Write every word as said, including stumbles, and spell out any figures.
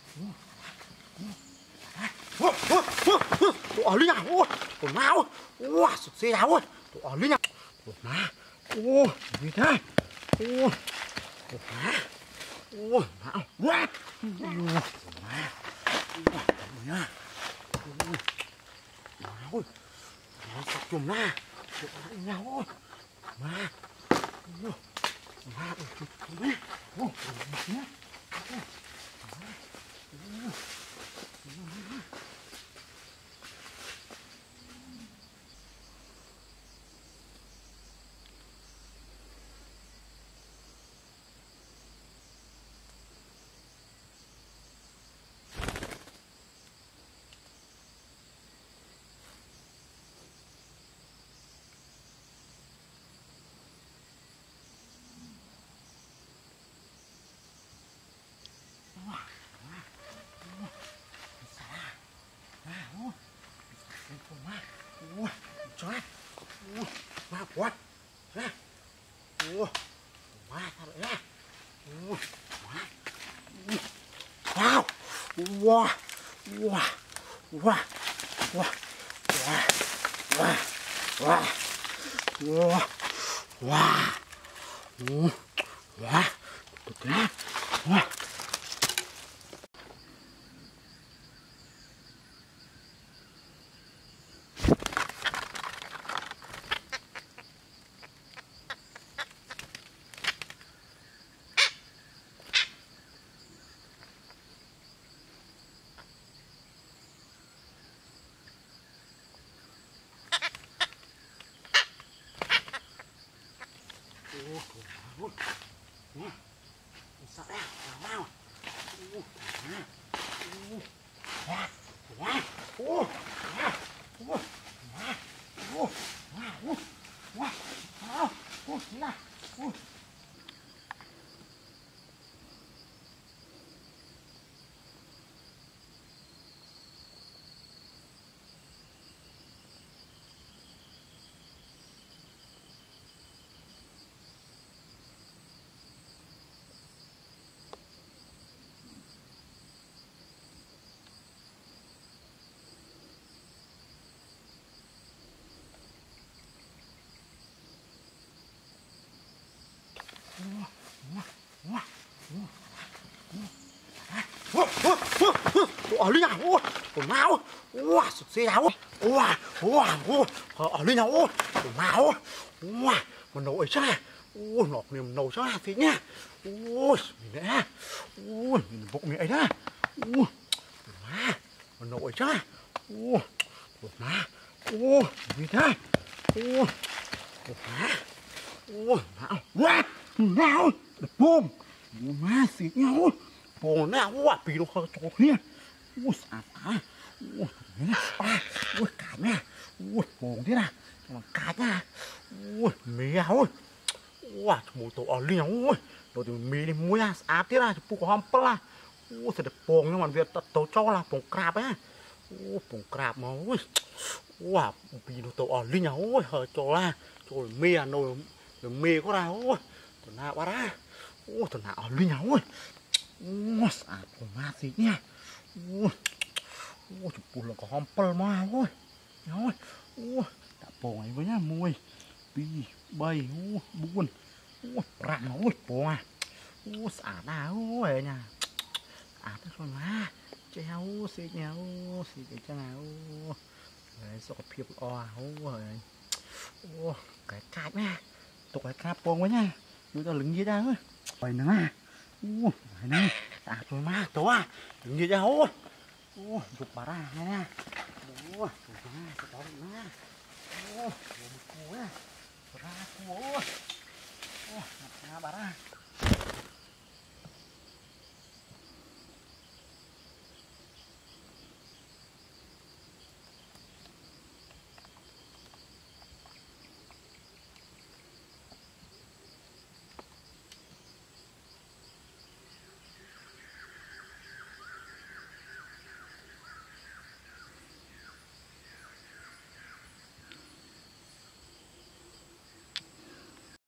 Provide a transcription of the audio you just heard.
Tụi ở lính à, ôi, tụi má ôi, wow, sụt xe áo ơi, tụi ở lính à, tụi má, ôi, gì thế, ôi, tụi má, ôi, má, wow, tụi má, wow, tụi má, ôi, má ơi, nó sọc chùm na, tụi má đi nhau ôi, má, ôi, má, ôi, tụi má, ôi, tụi má, trời ơi, ma quá, ra, ủa, ma sao lại ra, ủa, ma, wow, wow, wow, wow, wow, wow, wow, wow, wow, wow, wow, tốt thế, wow. Ôi, nè, sợ đấy, nào, ôi, nè, ôi, nè, nè, ôi, nè, ôi, nè, ôi, nè, ôi, nè, nào, ôi, nè, ôi. Ở lính nào, ôi, của ma ôi, wow, sụt xe áo ôi, wow, wow, wow, ở lính nào ôi, của ma ôi, wow, mà nấu ấy chứ à, ôi, nọc niềm nấu chứ à, thế nhá, ôi, mình nè, ôi, mình vụng mình ấy đó, ôi, của ma, mà nấu ấy chứ à, ôi, của ma, ôi, gì thế, ôi, của ma, ôi, nào, wow, nào, đập bom, ma xịt nhau ôi, bom nào, wow, bị nó hơi trộn nhá. Ui sạp à, ui à, ui cả nha, ui bồn thế nào, mà cả nha, ui mía ôi, ui mùi tổ ở liều ôi, rồi thì mía đi muối à, sạp thế nào, phụ có hòm pala là, ui thật được bồn nhưng mà việc tổ cho là bồn crab á, ui bồn crab mà ui, ui bị nó tổ ở liều ôi, hở cho là, rồi mía nồi, rồi mía có ra ôi, tuần nào ba ra, ui tuần nào ở liều ôi, ui sạp của ma xịt nha. Ui, ui, chụp bùn là có hòm pal mà ôi, ôi, ui, đã bò ấy với nhá mùi, pi, bay, ui, buồn, ui, rạng ôi, bò à, ui, xả đá ôi nha, xả đá rồi mà, treo, xịt nhau, xịt cái chân nào, đấy, sao có phiệp o, ôi, ui, cái cạp nha, tụi cái cạp bò với nha, chúng ta lưng như ra ơi, vậy nữa à, ui, này, xả rồi mà, tổ à, lưng như ra ôi. Ôi, dục bà ra nha. Ôi, dục bà ra, cái đó được nha. Ôi, một cú nha. Bà ra cú ôi. Ôi, bà ra bà ra.